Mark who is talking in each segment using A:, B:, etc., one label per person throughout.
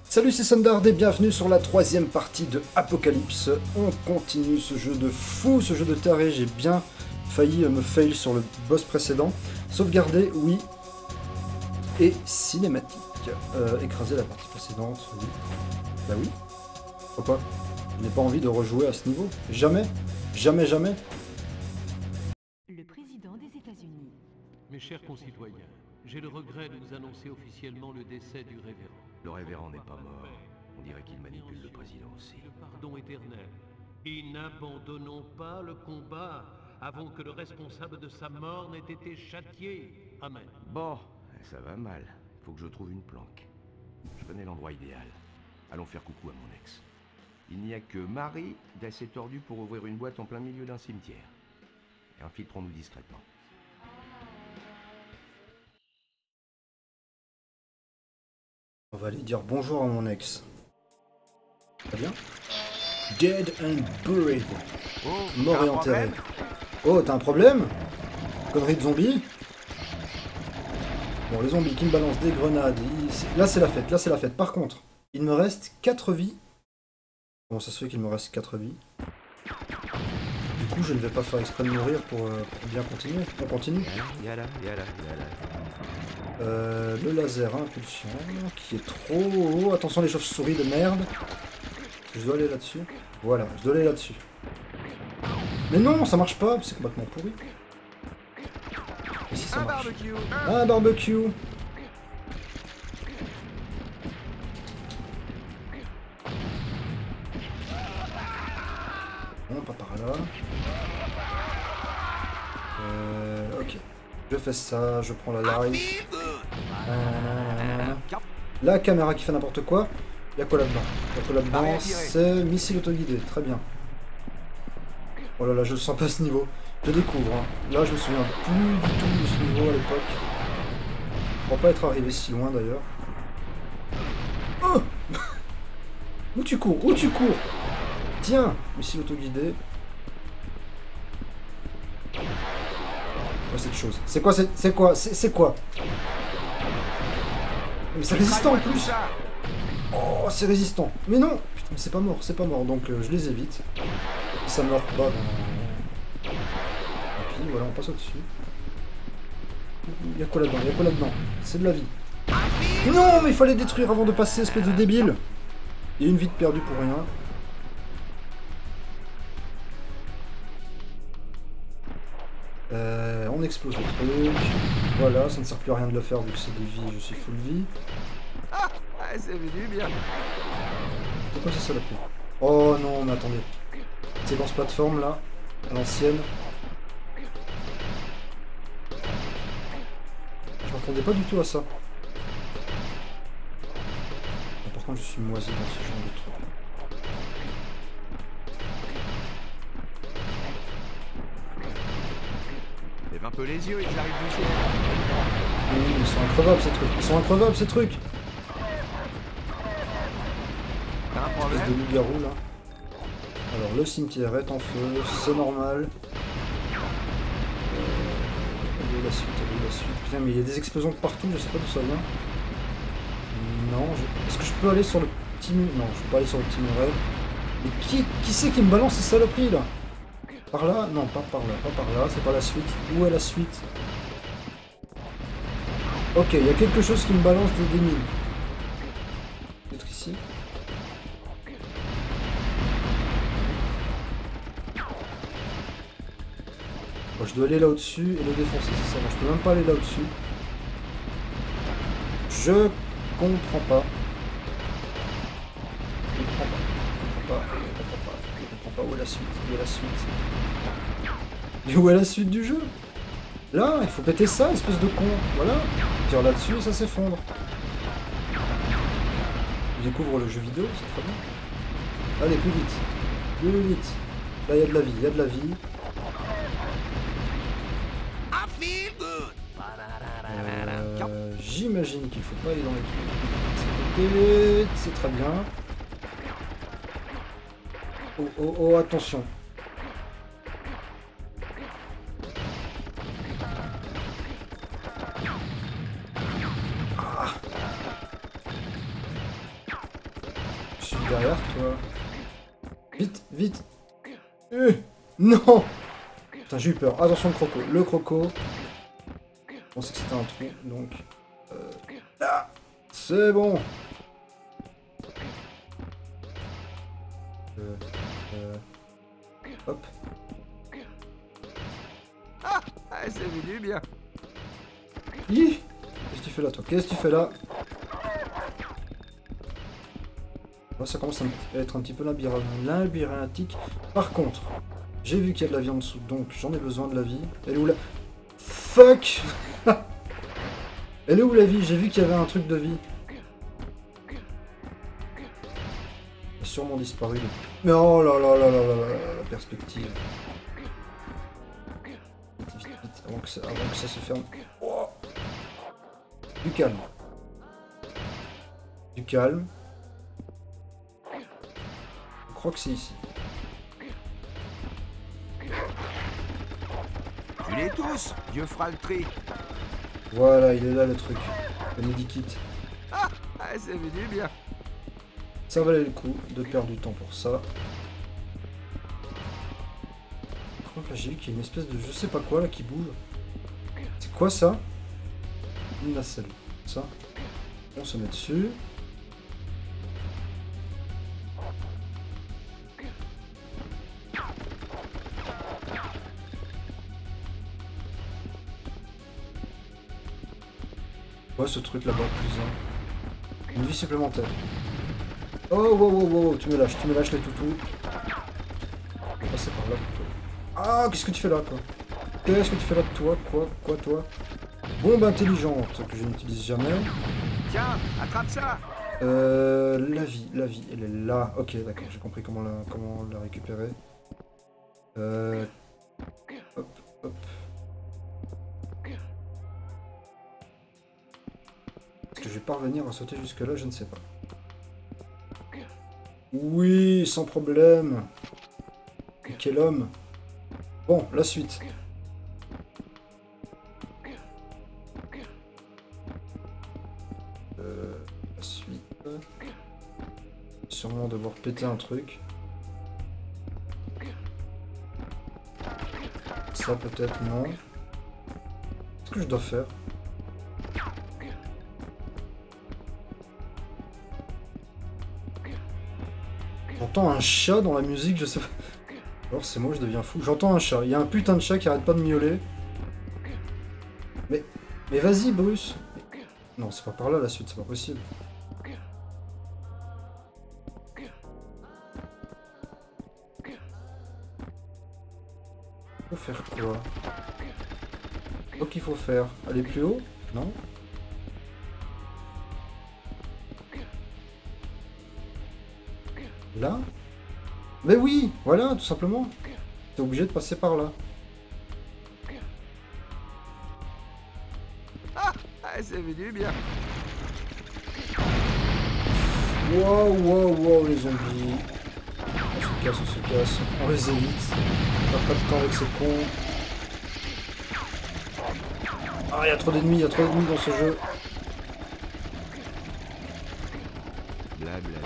A: Salut, c'est Sundard et bienvenue sur la troisième partie de Apocalypse. On continue ce jeu de fou, ce jeu de taré. J'ai bien failli me fail sur le boss précédent. Sauvegarder, oui. Et cinématique. Écraser la partie précédente, oui. Bah oui. Pourquoi pas? Je n'ai pas envie de rejouer à ce niveau. Jamais. Jamais, jamais.
B: Le président des États-Unis.
C: Mes chers concitoyens, j'ai le regret de vous annoncer officiellement le décès du révérend.
D: Le révérend n'est pas mort. On dirait qu'il manipule le président aussi.
C: Le pardon éternel. Et n'abandonnons pas le combat avant que le responsable de sa mort n'ait été châtié. Amen.
D: Bon, ça va mal. Faut que je trouve une planque. Je connais l'endroit idéal. Allons faire coucou à mon ex. Il n'y a que Marie d'assez tordue pour ouvrir une boîte en plein milieu d'un cimetière. Et infiltrons-nous discrètement.
A: On va aller dire bonjour à mon ex. Très bien. Dead and buried. Mort et enterré. Oh, t'as un problème? Connerie de zombies? Bon, les zombies qui me balancent des grenades. Là, c'est la fête. Là, c'est la fête. Par contre, il me reste 4 vies. Bon, ça se fait qu'il me reste 4 vies. Du coup, je ne vais pas faire exprès de mourir pour bien continuer. On continue.
D: Yala.
A: Le laser à impulsion, qui est trop haut. Attention les chauves-souris de merde. Je dois aller là-dessus. Voilà, je dois aller là-dessus. Mais non, ça marche pas, c'est complètement pourri. Ici ça marche. Un barbecue. Non, pas par là. Ok. Je fais ça, je prends la live. La caméra qui fait n'importe quoi. Il y a quoi là-dedans? Il y a quoi là-dedans? C'est missile autoguidé, très bien. Oh là là, je le sens pas à ce niveau. Je découvre. Hein. Là, je me souviens plus du tout de ce niveau à l'époque. Pour pas être arrivé si loin d'ailleurs. Oh où tu cours? Où tu cours? Tiens, missile autoguidé. Cette chose. C'est quoi? C'est quoi? Mais c'est résistant en plus. Oh, c'est résistant. Mais non. Putain, mais c'est pas mort, c'est pas mort. Donc je les évite. Ça meurt pas. Et puis voilà, on passe au-dessus. Il y a quoi là-dedans? Il y a quoi là-dedans? C'est de la vie. Non, mais il fallait détruire avant de passer, espèce de débile. Il y a une vie de perdue pour rien. On explose le truc. Voilà, ça ne sert plus à rien de le faire vu que c'est des vies, je suis full vie.
D: Ah, c'est venu bien.
A: C'est quoi ça la pluie? Oh non, mais attendez. Séquence plateforme là, à l'ancienne. Je m'attendais pas du tout à ça. Bon, par contre, je suis moisi dans ce genre de truc.
D: Lève un peu les yeux et j'arrive du ciel.
A: Oui, ils sont increvables ces trucs. Ils sont increvables ces trucs.
D: T'as un
A: Espèce
D: problème?
A: de loup-garou là. Alors le cimetière est en feu, c'est normal. Elle est la suite, elle est la suite. Putain mais il y a des explosions de partout, je sais pas d'où ça vient. Non, est-ce que je peux aller sur le petit mur? Non, je peux pas aller sur le petit muret. Mais qui c'est qui me balance ces saloperies là? Par là? Non, pas par là, pas par là, c'est pas la suite. Où est la suite? Ok, il y a quelque chose qui me balance des mines. Peut-être ici. Bon, je dois aller là au-dessus et le défoncer, c'est ça. Bon, je peux même pas aller là au-dessus. Je comprends pas. Je comprends pas. Où est la suite? Où est la suite? Et où est la suite du jeu? Là, il faut péter ça, espèce de con. Voilà. Tire là-dessus et ça s'effondre. Je découvre le jeu vidéo, c'est très bien. Allez, plus vite. Plus vite. Là, il y a de la vie, il y a de la vie. J'imagine qu'il faut pas aller dans les trucs. C'est très bien. Oh, attention. suis derrière toi. Vite, vite. Non. Putain, j'ai eu peur. Attention le croco. Le croco. Je pensais que c'était un trou, donc... Là. C'est bon. Hop.
D: Ah, c'est venu bien.
A: Hi. Qu'est-ce que tu fais là, toi? Qu'est-ce que tu fais là? Là, ça commence à être un petit peu labyrinthique. Par contre, j'ai vu qu'il y a de la vie en dessous, donc j'en ai besoin de la vie. Elle est où la... Fuck. Elle est où la vie? J'ai vu qu'il y avait un truc de vie. Elle a sûrement disparu. Mais oh là là là là là là, la perspective. Vite, vite, vite, avant que ça se ferme. Oh. Du calme. Du calme. Je crois que c'est ici.
D: Tu les tous, vieux fraltri.
A: Voilà, il est là le truc. Le medikit.
D: Ah, c'est venu bien.
A: Ça valait le coup de perdre du temps pour ça. Par contre là j'ai vu qu'il y a une espèce de je sais pas quoi là qui bouge. C'est quoi ça? Une nacelle. Ça. On se met dessus. Ouais, ce truc là-bas, plus 1. Une vie supplémentaire. Oh, wow, wow, wow, tu me lâches les toutous. On va passer par là plutôt. Ah, qu'est-ce que tu fais là, toi? Qu'est-ce que tu fais là, toi? Quoi, toi? Bombe intelligente, que je n'utilise jamais.
D: Tiens, attrape ça.
A: La vie, elle est là. Ok, d'accord, j'ai compris comment la récupérer. Hop, hop. Est-ce que je vais parvenir à sauter jusque là? Je ne sais pas. Oui, sans problème. Quel homme. Bon, la suite. La suite. Sûrement devoir péter un truc. Ça peut-être, non. Qu'est-ce que je dois faire? J'entends un chat dans la musique, je sais pas. Alors c'est moi, je deviens fou. J'entends un chat. Il y a un putain de chat qui arrête pas de miauler. Mais vas-y, Bruce. Non, c'est pas par là la suite, c'est pas possible. Faut faire quoi? Donc il faut faire aller plus haut? Non? Là? Mais oui, voilà, tout simplement. T'es obligé de passer par là.
D: Ah, c'est venu bien.
A: Wow, les zombies. On se casse. On les évite. On perd pas de temps avec ces cons. Ah, il y a trop d'ennemis dans ce jeu.
D: Blabla.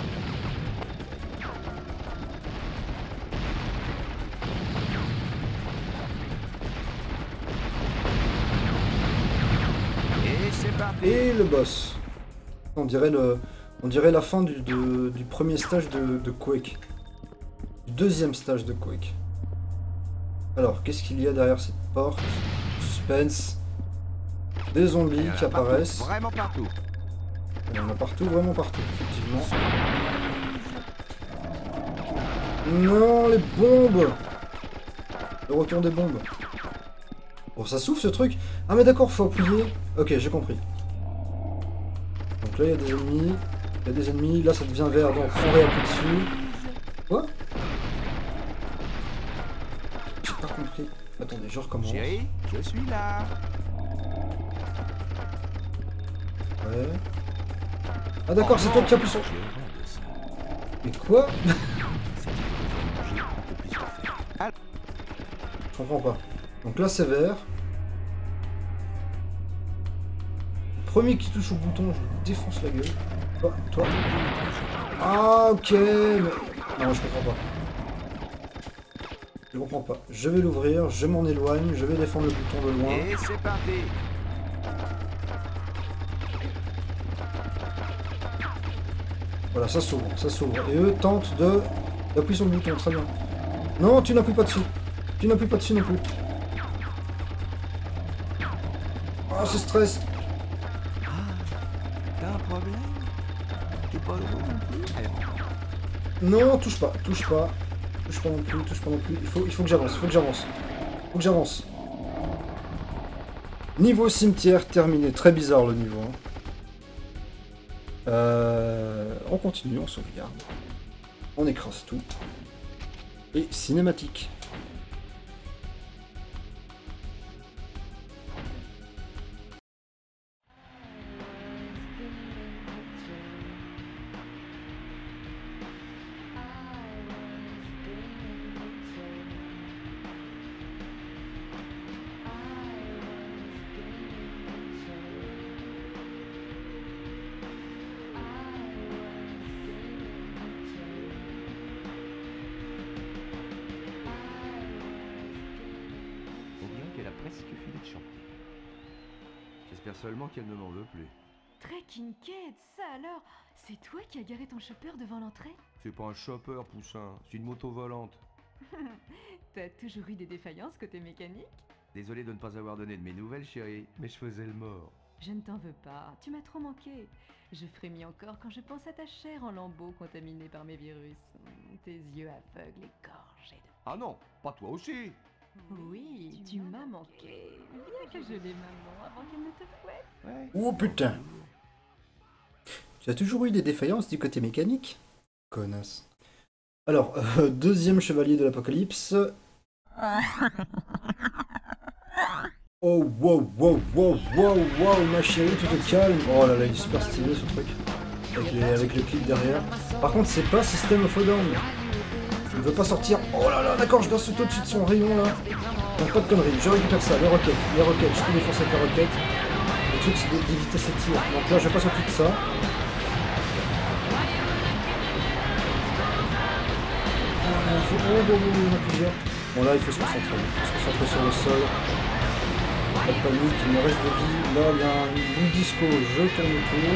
A: Et le boss. On dirait la fin du premier stage de Quake. Du deuxième stage de Quake. Alors, qu'est-ce qu'il y a derrière cette porte? Suspense. Des zombies qui apparaissent.
D: Vraiment partout.
A: Il y en a partout, vraiment partout, effectivement. Non, les bombes! Le retour des bombes. Bon, ça souffle ce truc. Ah mais d'accord, faut appuyer. Ok, j'ai compris. Donc là, il y a des ennemis. Il y a des ennemis. Là, ça devient vert, donc on réappuie dessus. Quoi? J'ai pas compris. Attendez, je recommence.
D: Chérie, je suis là.
A: Ouais. Ah d'accord, c'est toi qui appuies sur... Mais quoi? Je comprends pas. Donc là, c'est vert. Premier qui touche au bouton, je lui défonce la gueule. Toi. Ah, ok, mais... Non, je comprends pas. Je comprends pas. Je vais l'ouvrir, je m'en éloigne, je vais défendre le bouton de loin.
D: Et c'est parti.
A: Voilà, ça s'ouvre, ça s'ouvre. Et eux tentent d'appuyer sur le bouton, très bien. Non, tu n'appuies pas dessus. Tu n'appuies pas dessus non plus. Ah, ce stress.
D: Ah, t'as un problème? T'es pas heureux non plus?
A: Non, touche pas. Touche pas non plus, touche pas non plus. Il faut que j'avance, faut que j'avance. Niveau cimetière terminé. Très bizarre le niveau. Hein. On continue, on sauvegarde. On écrase tout. Et cinématique.
D: J'espère seulement qu'elle ne m'en veut plus.
B: Trekking Kid, ça alors? C'est toi qui as garé ton chopper devant l'entrée?
D: C'est pas un chopper, poussin, c'est une moto volante.
B: T'as toujours eu des défaillances côté mécanique?
D: Désolé de ne pas avoir donné de mes nouvelles, chérie, mais je faisais le mort.
B: Je ne t'en veux pas, tu m'as trop manqué. Je frémis encore quand je pense à ta chair en lambeaux contaminée par mes virus. Tes yeux aveugles et gorgés de...
D: Ah non, pas toi aussi.
B: Oui, tu m'as manqué. Bien que je l'ai maman avant qu'elle ne te fouette.
D: Ouais.
A: Oh putain. Tu as toujours eu des défaillances du côté mécanique? Connasse. Alors, deuxième chevalier de l'apocalypse. Oh wow, ma chérie, tu te calmes. Oh là là, il est super stylé ce truc. Avec le clip derrière. Par contre, c'est pas System of a Down. Il ne veut pas sortir. Oh là là, d'accord, je dois sauter au-dessus de son rayon là. Donc pas de conneries, je récupère ça, les roquettes, je te défonce avec les roquettes. Le truc c'est d'éviter ces tirs. Donc là je passe au-dessus de ça. Il y en a plusieurs. Bon là il faut se concentrer, sur le sol. Pas de panique, il me reste de vie. Là il y a un boule disco, je tourne autour.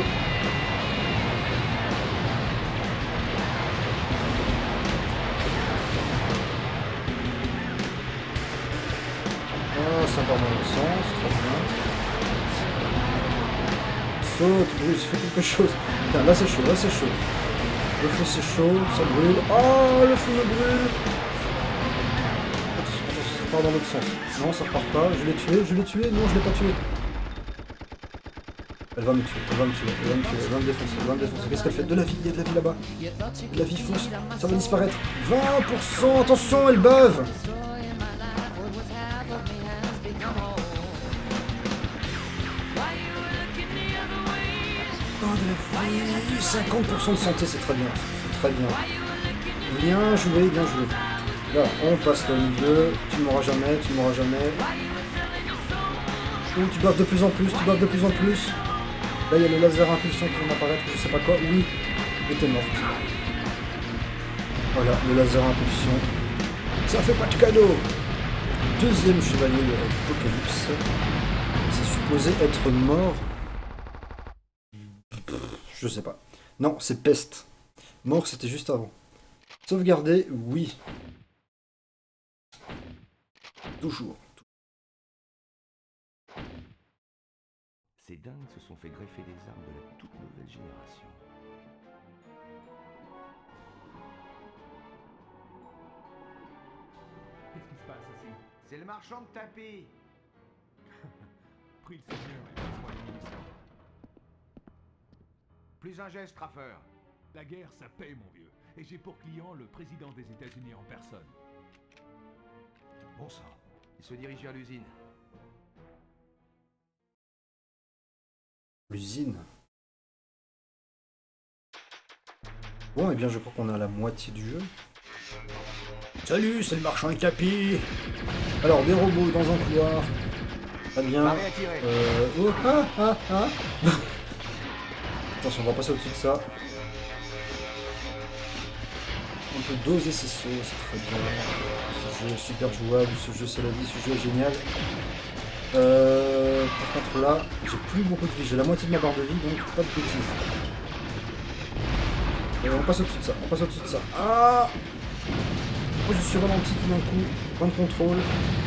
A: Ça part dans le sens, très bien. Saute, Bruce, fais quelque chose. Putain, là c'est chaud, Le feu c'est chaud, ça brûle. Oh, le feu me brûle. Attention, ça part dans l'autre sens. Non, ça repart pas. Je l'ai tué. Non, je l'ai pas tué. Elle va me tuer, elle va me défoncer, Qu'est-ce qu'elle fait? De la vie, il y a de la vie là-bas. De la vie fonce, ça va disparaître. 20%, attention, elle bave. Oh, de la vie, 50% de santé, c'est très bien. Bien joué. Là, on passe le milieu, tu m'auras jamais. Ouh, tu baves de plus en plus. Là, il y a le laser impulsion qui vient d'apparaître, je sais pas quoi. Oui, et t'es morte. Voilà, le laser impulsion. Ça fait pas de cadeau. Deuxième chevalier de l'Apocalypse. C'est supposé être mort. Je sais pas. Non, c'est peste. Mort, c'était juste avant. Sauvegarder, oui. Toujours.
D: Ces dingues se sont fait greffer des armes de la toute nouvelle génération.
E: Qu'est-ce qui se passe ici?
D: C'est le marchand de tapis.
E: Prie le Seigneur et passe-moi les munitions.
D: Plus un geste, Raffer.
E: La guerre, ça paie, mon vieux. Et j'ai pour client le président des États-Unis en personne.
D: Bon sang. Il se dirige vers l'usine.
A: L'usine. Bon, et bien je crois qu'on est à la moitié du jeu. Salut, c'est le marchand de tapis. Alors, des robots dans un couloir. Très bien.
D: Marie a tiré.
A: Oh, Attention, on va passer au-dessus de ça. On peut doser ses sauts, c'est très bien. Ce jeu est super jouable, ce jeu c'est la vie, ce jeu est génial. Par contre là, j'ai plus beaucoup de vie, j'ai la moitié de ma barre de vie, donc pas de bêtises. Et on passe au-dessus de ça, on passe au-dessus de ça. Ah, oh, je suis ralenti tout d'un coup, point de contrôle.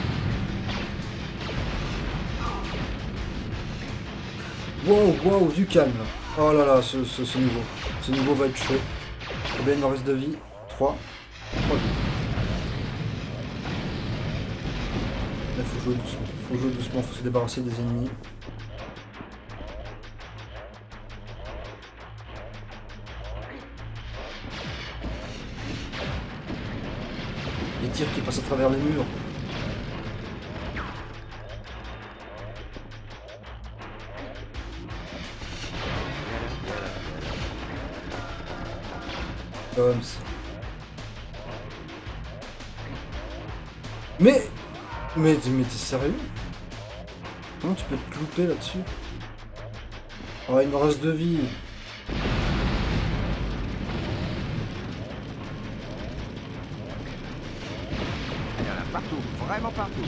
A: Wow, wow, du calme. Oh là là, ce niveau va être chaud. Combien il me reste de vie? 3 vies. Là, faut jouer doucement, faut se débarrasser des ennemis. Les tirs qui passent à travers les murs. Comme ça. Mais t'es sérieux? Comment tu peux te louper là-dessus? Oh, il me reste 2 vies.
D: Il y en a partout, vraiment partout.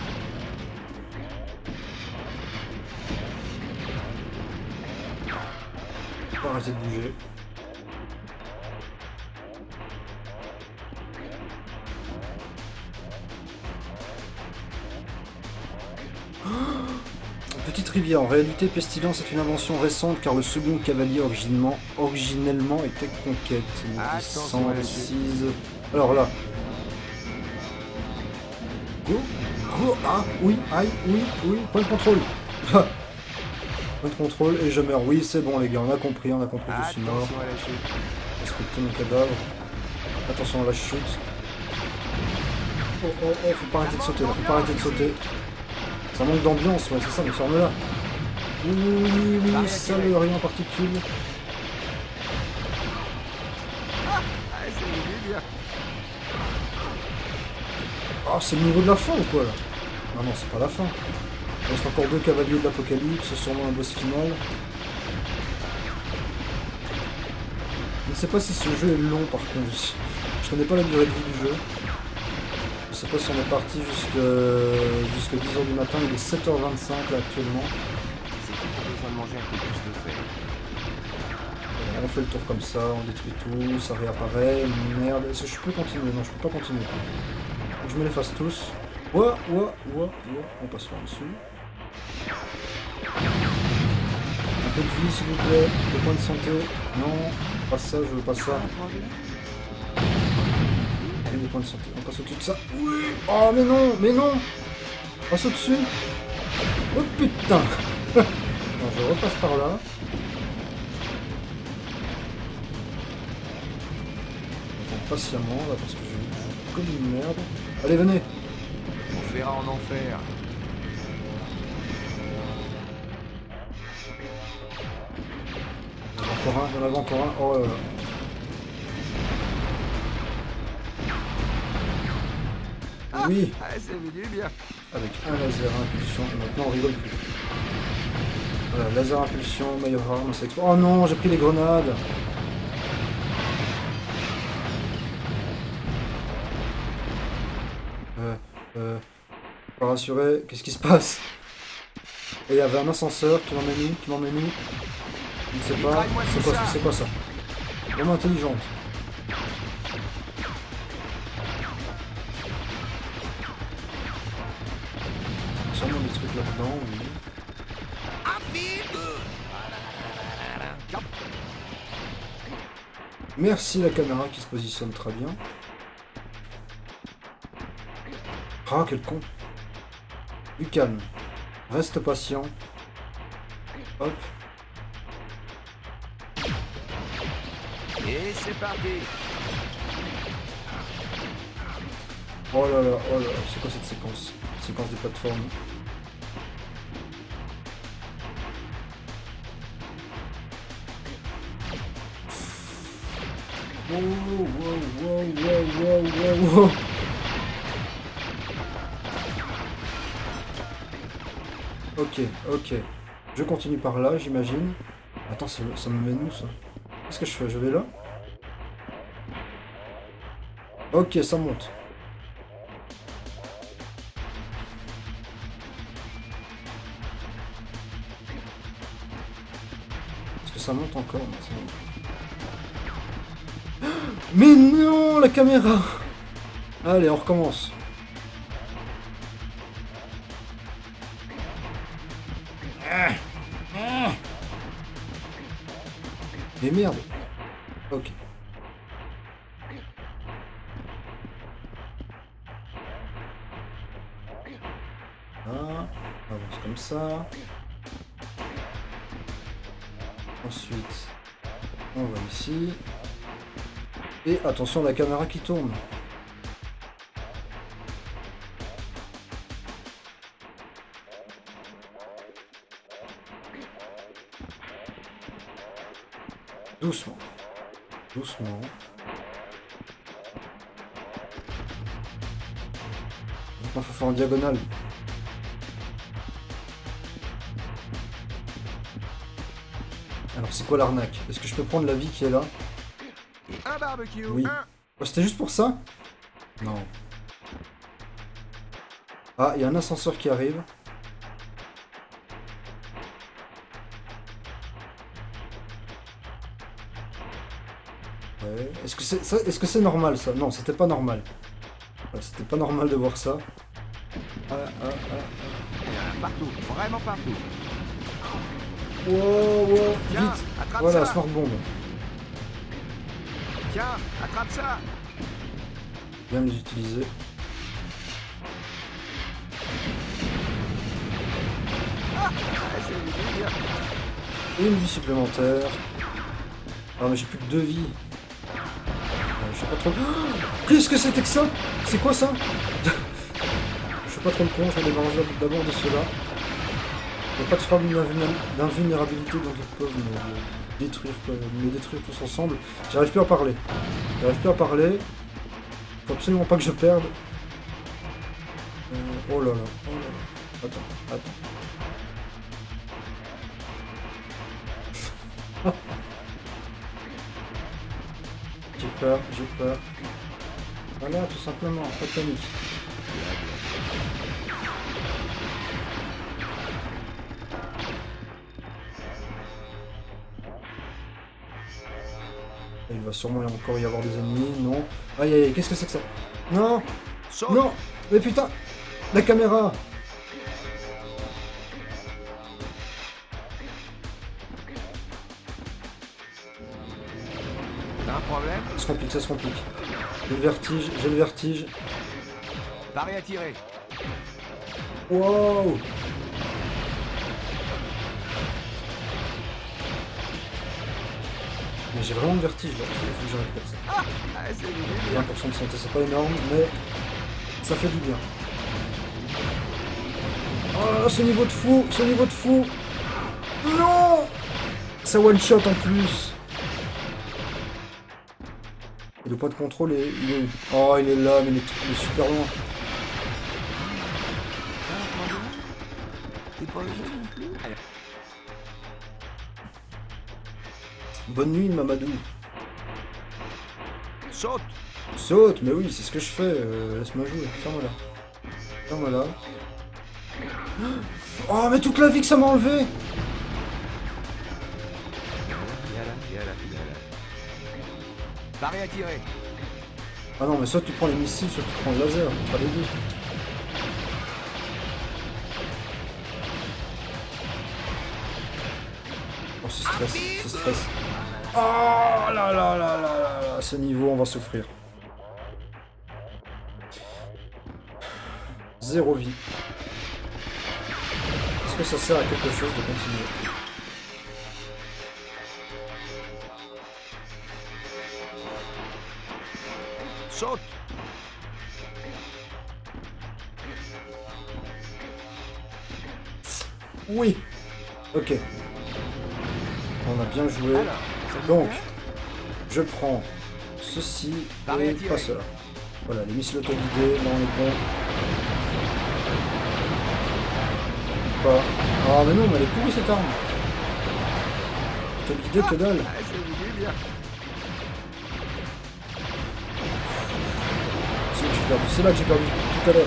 A: Faut pas arrêter de bouger. Petite rivière. En réalité, Pestilence est une invention récente car le second cavalier originellement était Conquête. 106. Alors là. Go. Ah, oui, aïe, oui, point de contrôle. Point de contrôle et je meurs. Oui, c'est bon les gars, on a compris, je suis mort. Respectez mon cadavre. Attention à la chute. Oh, faut pas arrêter de sauter, là, faut pas arrêter de sauter. Ça manque d'ambiance, ouais, c'est ça, mais ferme-la. Oui, ça, le rien en particule. Oh, c'est le niveau de la fin ou quoi, là? Non, c'est pas la fin. Il reste encore 2 cavaliers de l'apocalypse, sûrement un boss final. Je ne sais pas si ce jeu est long, par contre. Je connais pas la durée de vie du jeu. Je sais pas si on est parti jusqu'à 10h du matin, il est 7h25 là actuellement.
D: C'est qu'on a besoin de manger un peu plus de fer.
A: On fait le tour comme ça, on détruit tout, ça réapparaît, merde. Est-ce que je peux continuer? Non, je peux pas continuer. Donc je me les fasse tous. Ouah, on passe là en dessous. Un peu de vie s'il vous plaît, des points de santé. Non, pas ça, je veux pas ça. Des points de santé. On passe au-dessus de ça. Oui. Oh mais non. Passe au-dessus. Oh putain. Non, je repasse par là. Attends patiemment là parce que je joue comme une merde. Allez venez.
D: On se verra en enfer.
A: Il y en avait encore un. Oh là là. Oui,
D: Ah, c'est venu bien.
A: avec un laser impulsion, et maintenant on rigole plus. Voilà, laser impulsion, meilleure arme, ça explose. Oh non, j'ai pris les grenades. Pas rassuré, qu'est-ce qui se passe? Et il y avait un ascenseur qui m'emmène où? Je ne sais pas, c'est quoi ça? Vraiment intelligente. Sûrement des trucs là-dedans, oui. Merci la caméra qui se positionne très bien. Ah, quel con. Du calme. Reste patient. Hop.
D: Et c'est parti.
A: Oh là là, c'est quoi cette séquence? Séquence de plateforme. Wow. Ok, ok. Je continue par là, j'imagine. Attends, ça me mène où ça? Qu'est-ce que je fais? Je vais là? Ok, ça monte. Est-ce que ça monte encore? Non, ça monte. Mais non, la caméra! Allez, on recommence. Mais merde. Ok. Voilà. On avance comme ça. Ensuite, on va ici. Et attention, la caméra qui tourne. Doucement. Doucement. Maintenant, faut faire en diagonale. Alors, c'est quoi l'arnaque? Est-ce que je peux prendre la vie qui est là?
D: Un barbecue.
A: Oui. Oh, c'était juste pour ça? Non. Ah, il y a un ascenseur qui arrive. Ouais. Est-ce que c'est normal ça? Non, c'était pas normal. Ouais, c'était pas normal de voir ça.
D: Il y en a partout, vraiment partout.
A: Wow, wow,
D: Tiens,
A: vite.
D: attrape
A: Voilà,
D: ça.
A: smart bomb.
D: Tiens, attrape ça.
A: Bien les utiliser. Et une vie supplémentaire. Ah mais j'ai plus que 2 vies. Je sais pas trop... Qu'est-ce que c'était que ça? C'est quoi ça? Je suis pas trop le con, je vais débarrasser d'abord de cela. Il n'y a pas de frappe d'invulnérabilité, donc ils peuvent me détruire tous ensemble. J'arrive plus à parler. Faut absolument pas que je perde. Oh là là, oh là là. Attends. J'ai peur. Voilà, tout simplement, pas de panique. Il va sûrement encore y avoir des ennemis, non. Aïe aïe, qu'est-ce que c'est que ça? Non.
D: Saute.
A: Non. Mais putain, la caméra.
D: T'as un problème?
A: Ça se complique. J'ai le vertige.
D: Pareil à tirer.
A: Wow. Mais j'ai vraiment le vertige là, il faut que j'arrête ça.
D: C'est bien.
A: 20% de santé, c'est pas énorme, mais ça fait du bien. Oh, ce niveau de fou. Non. Ça one shot en plus. Et le point de contrôle, il est où? Oh, il est là, mais il est super loin.
D: T'es pas le jeu non plus?
A: Bonne nuit, Mamadou.
D: Saute.
A: Saute, mais oui, c'est ce que je fais. Laisse-moi jouer. Ferme-la. Là. Oh, mais toute la vie que ça m'a enlevé.
D: Viens là. Pareil à tirer.
A: Ah non, mais soit tu prends les missiles, soit tu prends le laser. Pas les deux. Oh, c'est stress. Oh là là, ce niveau, on va souffrir. 0 vie. Est-ce que ça sert à quelque chose de continuer?
D: Saute.
A: Oui. Ok. On a bien joué.
D: Alors,
A: donc, je prends ceci et pas cela. Voilà, les missiles autoguidés, là on est bon. Pas. Ah mais non, mais elle est pourrie cette arme. T'as guidé que dalle.
D: Ah, c'est voulu bien.
A: C'est là que j'ai perdu tout à l'heure.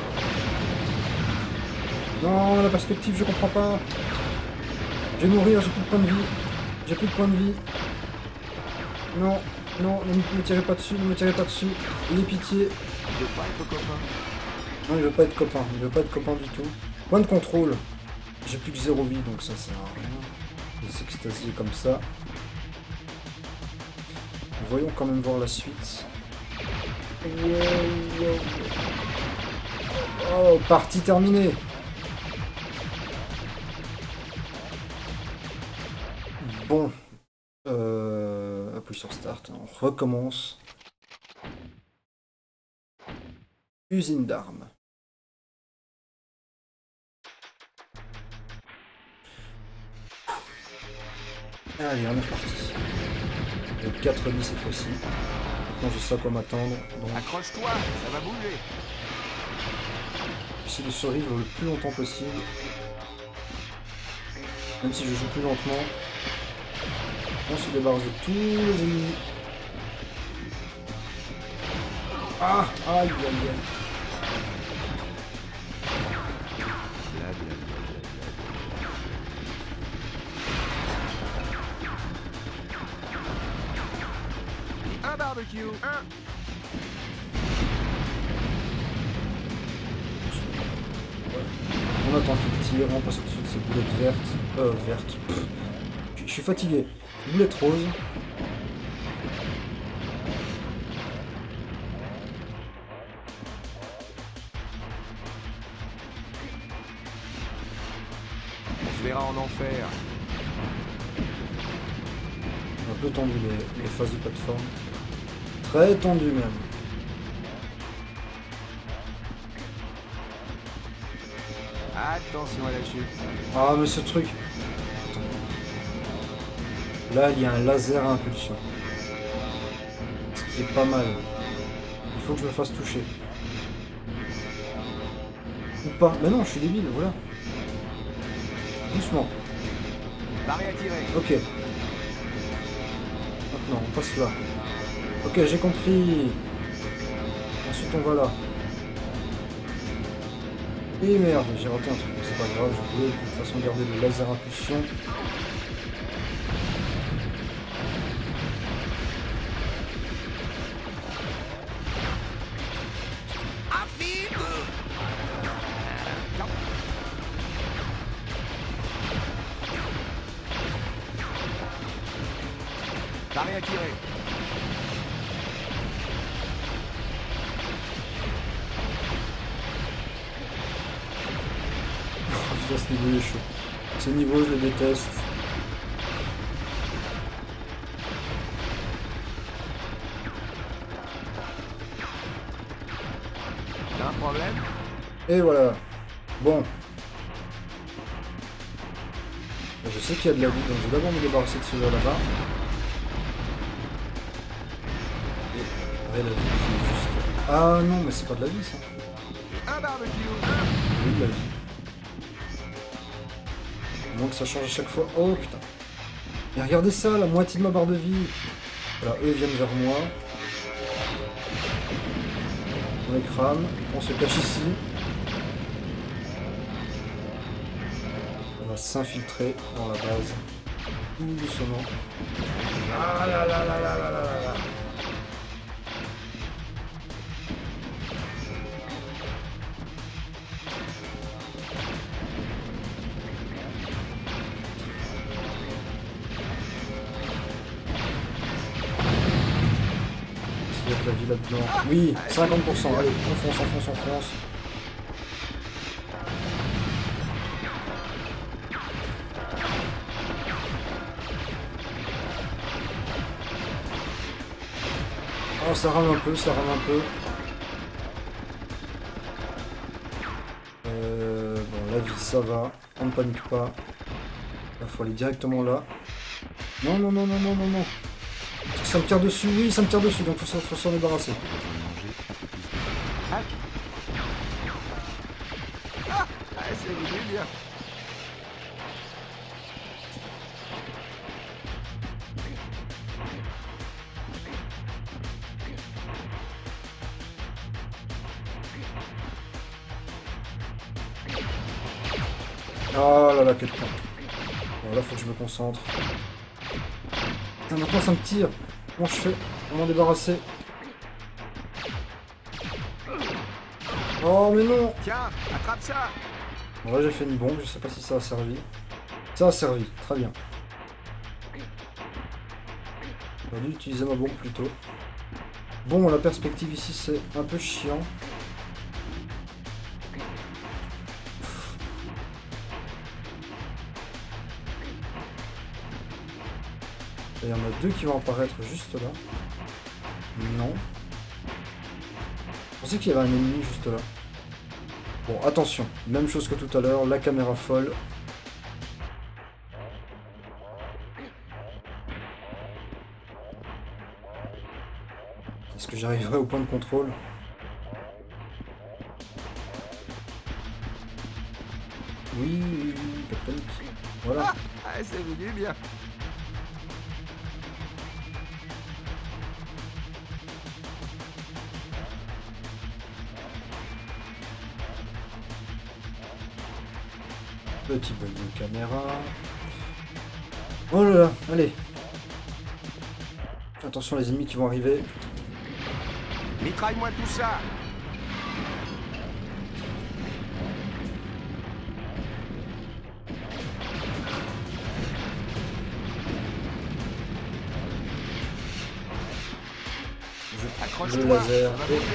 A: Non, la perspective, je comprends pas. Je vais mourir, j'ai plus de points de vie. J'ai plus de points de vie. Non, non, ne me tirez pas dessus, ne me tirez pas dessus. Ayez pitié.
D: Il veut pas être copain.
A: Non, il veut pas être copain. Il veut pas être copain du tout. Point de contrôle. J'ai plus que 0 vie, donc ça sert à rien. Je vais s'extasier comme ça. Voyons quand même voir la suite. Oh, partie terminée. Bon. Appuie sur Start. On recommence. Usine d'armes. Allez, on est reparti. Avec 4 vies cette fois-ci. Maintenant je sais à quoi m'attendre. Donc
D: Accroche-toi, ça va bouger.
A: j'essaie de survivre le plus longtemps possible. Même si je joue plus lentement. On se débarrasse de tous les ennemis. Ah, aïe aïe aïe.
D: Un barbecue, un.
A: On attend qu'il tire, on passe au-dessus de ces boulettes vertes. Vertes. Je suis fatigué. Boulettes roses.
D: On se verra en enfer.
A: Un peu tendu les phases de plateforme. Très tendu même.
D: Attention à la chute.
A: Ah mais ce truc. Attends. Là il y a un laser à impulsion. Ce qui est pas mal. Il faut que je me fasse toucher. Ou pas. Mais non, je suis débile, voilà. Doucement.
D: Barré à tirer.
A: Ok. Maintenant, on passe là. Ok, j'ai compris. Ensuite, on va là. Et merde, j'ai raté un truc. C'est pas grave, je voulais de toute façon garder le laser impulsion.
D: Barré à tirer.
A: Putain, ce niveau il est chaud. Ce niveau, je le déteste.
D: T'as un problème?
A: Et voilà. Bon. Je sais qu'il y a de la vie, donc je vais d'abord me débarrasser de celui-là là-bas. Et la vie qui est juste... Ah non, mais c'est pas de la vie ça.
D: Un barbecue.
A: Oui, de la vie. Donc ça change à chaque fois. Oh putain. Mais regardez ça, la moitié de ma barre de vie. Voilà, eux viennent vers moi. On les crame. On se cache ici. On va s'infiltrer dans la base. Tout doucement. Ah là là là là là là là. Il y a de la vie là-dedans. Oui, 50%. Allez, on fonce, on fonce, on fonce. Oh, ça rame un peu, ça rame un peu. Bon, la vie, ça va. On ne panique pas. Il faut aller directement là. Non, non, non, non, non, non, non. Ça me tire dessus, oui, ça me tire dessus, donc faut s'en débarrasser.
D: Ah, c'est voulu bien.
A: Oh là là, quel con. Bon, là, faut que je me concentre. Putain, maintenant, ça me tire. Comment je fais pour m'en débarrasser? Oh, mais non.
D: Tiens, attrape ça.
A: Bon, là, j'ai fait une bombe. Je sais pas si ça a servi. Ça a servi. Très bien. J'aurais dû utiliser ma bombe plus tôt. Bon, la perspective ici, c'est un peu chiant. Il y en a deux qui vont apparaître juste là. Non. Je pensais qu'il y avait un ennemi juste là. Bon, attention. Même chose que tout à l'heure. La caméra folle. Est-ce que j'arriverai au point de contrôle? Oui, oui, oui, pas de panique. Voilà.
D: Ah, c'est venu bien.
A: Petit bug de caméra. Oh là là, allez. Attention les ennemis qui vont arriver.
D: Mitraille-moi tout ça.
A: Le
D: Accroche-toi.
A: laser.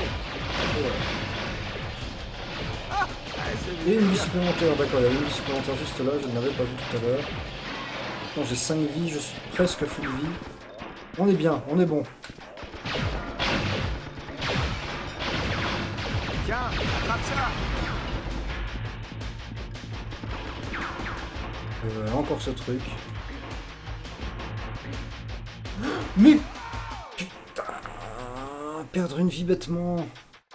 A: Et une vie supplémentaire, d'accord, il y avait une vie supplémentaire juste là, je ne l'avais pas vu tout à l'heure. Bon, j'ai 5 vies, je suis presque full vie. On est bien, on est bon.
D: Tiens, attrape ça.
A: Encore ce truc. Mais... Putain... Perdre une vie bêtement.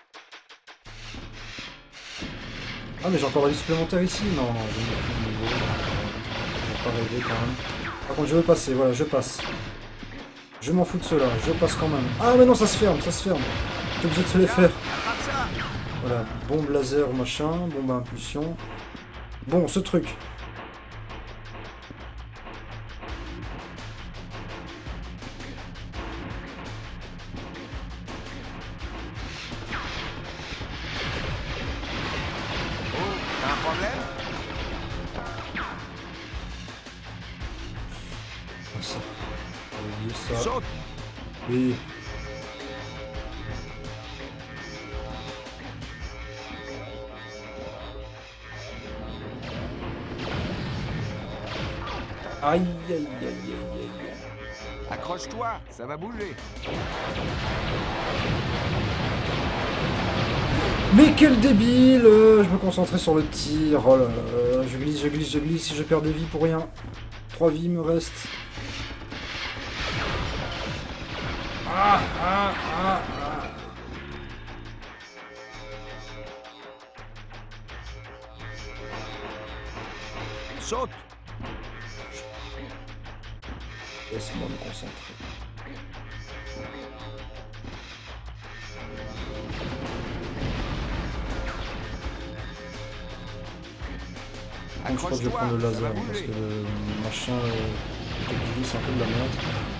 A: Ah mais j'ai encore la vie supplémentaire ici. Non, non, je n'ai plus de niveau. Je vais pas rêver quand même. Par contre je veux passer, voilà, je passe. Je m'en fous de cela, je passe quand même. Ah mais non, ça se ferme, ça se ferme. T'es obligé de se les faire. Voilà, bombe laser machin, bombe à impulsion. Bon, ce truc.
D: T'as un problème?
A: Ça. On va oublier ça.
D: Saute.
A: Oui. Aïe, aïe, aïe, aïe, aïe.
D: Accroche-toi, ça va bouger.
A: Mais quel débile! Je me concentrais sur le tir. Oh là là, je glisse, je glisse, je glisse. Je perds des vies pour rien. 3 vies me restent. Ah, ah, ah, ah.
D: Saute.
A: Laisse-moi me concentrer. Donc, je crois que je vais prendre le laser parce que le machin c'est un peu de la merde.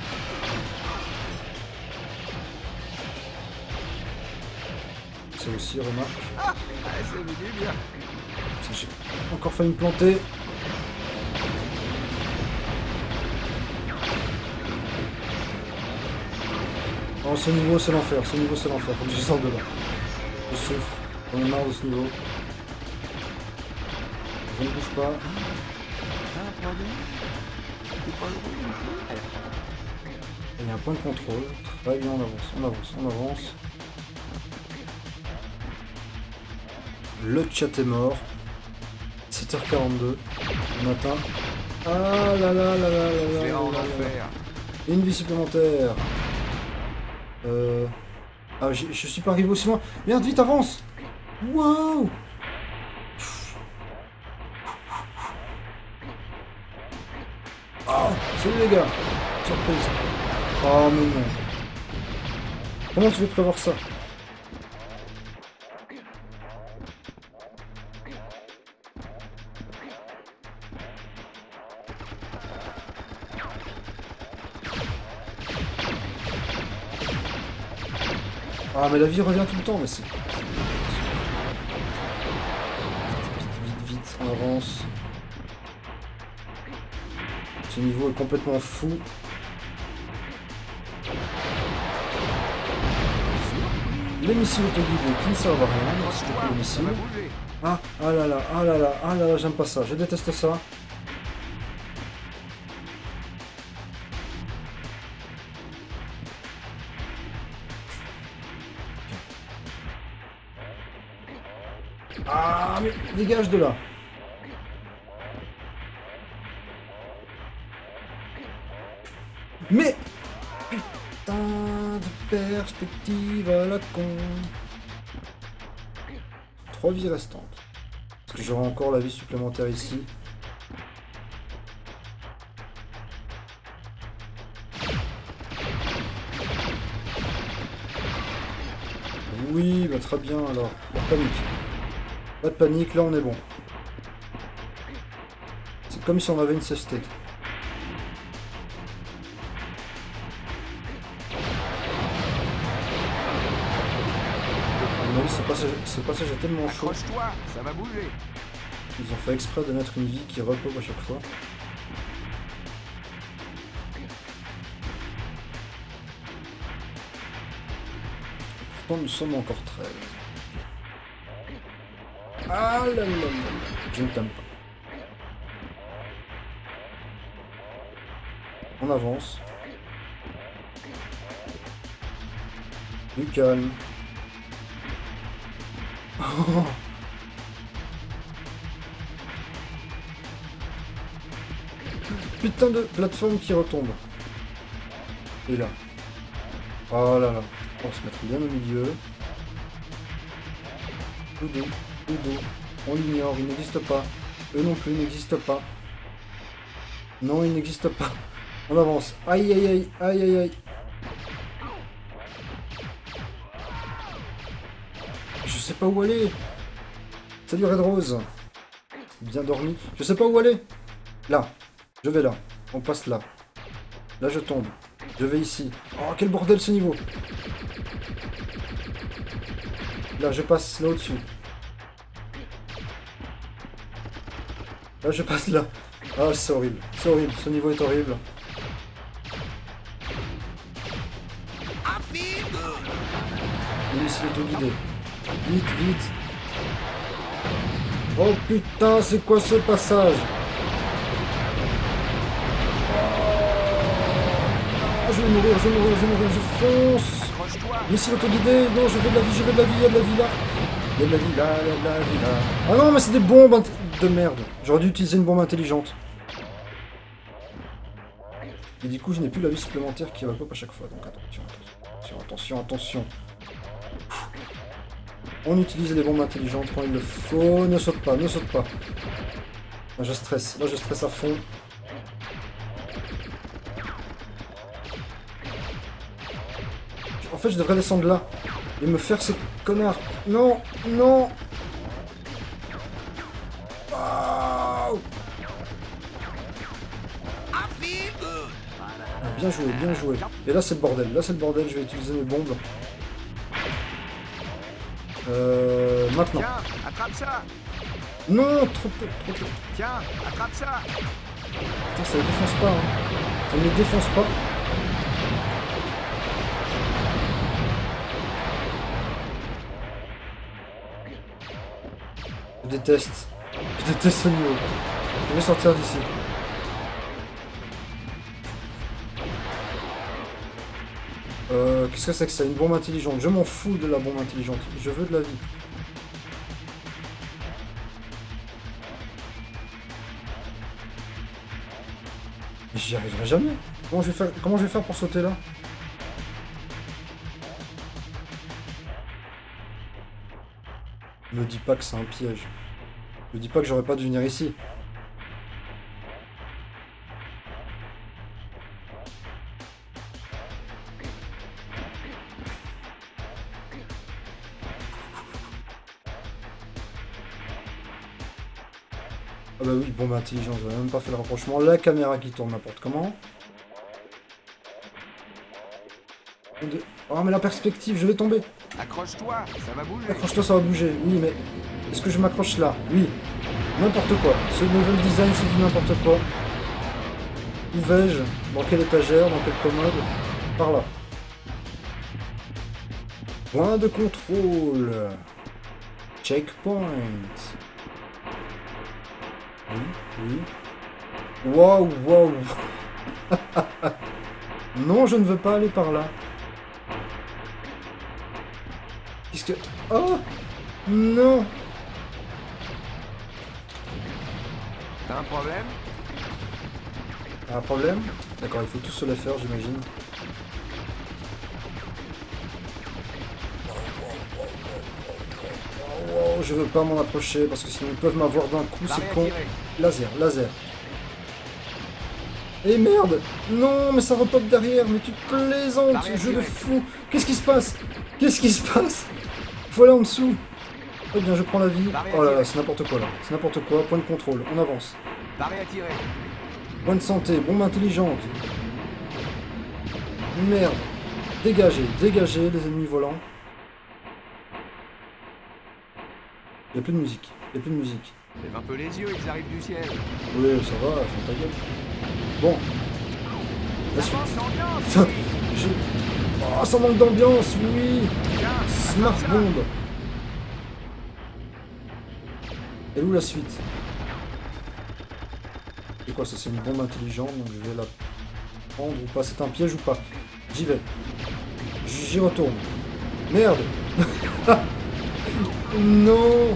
A: C'est aussi, remarque.
D: Ah, c'est venu bien.
A: J'ai encore failli me planter. Oh, ce niveau c'est l'enfer, ce niveau c'est l'enfer, faut que je sorte de là. Je souffre, j'en ai marre de ce niveau. Je ne bouge pas. Il y a un point de contrôle. Très bien, on avance, on avance, on avance. Le chat est mort. 7h42 du matin. Ah là là là là là là là là là. Une vie supplémentaire. Ah, je suis pas arrivé aussi loin. Merde, vite, avance. Waouh. Oh, salut les gars. Surprise. Oh, mais non. Comment tu veux prévoir ça? Ah, mais la vie revient tout le temps, mais c'est... Vite, vite, vite, on avance. Ce niveau est complètement fou. Les missiles autoguidés qui ne servent à rien, merci beaucoup les missiles. Ah, ah là là, ah là là, ah là là, j'aime pas ça, je déteste ça. Ah, mais dégage de là. Mais putain de perspective à la con. 3 vies restantes. Est-ce que j'aurai encore la vie supplémentaire ici? Oui, bah très bien alors. Pas de panique. Pas de panique, là on est bon. C'est comme si on avait une save state. Ce passage est tellement chaud.
D: Accroche-toi, ça va bouger.
A: Ils ont fait exprès de mettre une vie qui repop à chaque fois. Pourtant nous sommes encore 13. Ah là là là là. Je ne t'aime pas. On avance. Du calme. Oh. Putain de plateforme qui retombe. Et là. Oh là là. On va se mettre bien au milieu. Tout doux, tout doux. On l'ignore, il n'existe pas. Eux non plus n'existent pas. Non, il n'existe pas. On avance. Aïe aïe aïe, aïe aïe aïe. Je sais pas où aller. Salut Red Rose. Bien dormi. Je sais pas où aller. Là. Je vais là. On passe là. Là je tombe. Je vais ici. Oh quel bordel ce niveau. Là je passe là au-dessus. Là je passe là. Ah c'est horrible. C'est horrible. Ce niveau est horrible. Les missiles auto-guidés. Vite, vite. Oh putain, c'est quoi ce passage? Oh, je vais mourir, je vais mourir, je vais mourir, je fonce. Missile auto-guidé, non, je veux de la vie, je veux de la vie, il y a de la vie là. Il y a de la vie là, il y a de la vie là. Ah non, mais c'est des bombes de merde. J'aurais dû utiliser une bombe intelligente. Et du coup, je n'ai plus la vie supplémentaire qui repop à chaque fois. Donc attention, attention, attention, attention. On utilise les bombes intelligentes quand il le faut. Ne saute pas, ne saute pas. Là, je stresse à fond. En fait, je devrais descendre là. Et me faire ces connards. Non, non. Oh. Bien joué, bien joué. Et là, c'est le bordel. Là, c'est le bordel. Je vais utiliser mes bombes. Maintenant.
D: Tiens, attrape ça.
A: Non, trop peu, trop peu.
D: Tiens, attrape ça.
A: Putain, ça ne défonce pas. Hein. Ça ne me défonce pas. Je déteste. Je déteste ce niveau. Je vais sortir d'ici. Qu'est-ce que c'est que ça? Une bombe intelligente. Je m'en fous de la bombe intelligente. Je veux de la vie. Mais j'y arriverai jamais. Comment je vais faire pour sauter là? Me dis pas que c'est un piège. Me dis pas que j'aurais pas dû venir ici. Ah bah oui, bombe intelligente, j'avais même pas fait le rapprochement. La caméra qui tourne n'importe comment. Oh, mais la perspective, je vais tomber.
D: Accroche-toi, ça va bouger.
A: Accroche-toi, ça va bouger. Oui, mais est-ce que je m'accroche là? Oui. N'importe quoi. Ce level design, c'est du n'importe quoi. Où vais-je? Dans quelle étagère? Dans quelle commode? Par là. Point de contrôle. Checkpoint. Oui, oui. Waouh, waouh. Non, je ne veux pas aller par là. Qu'est-ce que... Oh non.
D: T'as un problème?
A: Un problème? D'accord, il faut tous se la faire, j'imagine. Oh, je veux pas m'en approcher parce que sinon ils peuvent m'avoir d'un coup, c'est con. Laser, laser. Et merde! Non, mais ça repop derrière, mais tu plaisantes, ce jeu de fou! Qu'est-ce qui se passe? Qu'est-ce qui se passe? Faut aller en dessous! Eh bien, je prends la vie. Oh là là, c'est n'importe quoi là. C'est n'importe quoi, point de contrôle, on avance.
D: Barré à tirer.
A: Point de santé, bombe intelligente. Merde. Dégagez, dégagez les ennemis volants. Il n'y a plus de musique, il n'y a plus de musique.
D: Lève un peu les yeux, ils arrivent du ciel.
A: Oui, ça va, ferme ta gueule. Bon. La suite. Oh, ça manque d'ambiance, oui. Smart bomb. Et où la suite? C'est quoi ça? C'est une bombe intelligente, donc je vais la prendre ou pas? C'est un piège ou pas? J'y vais. J'y retourne. Merde. Non.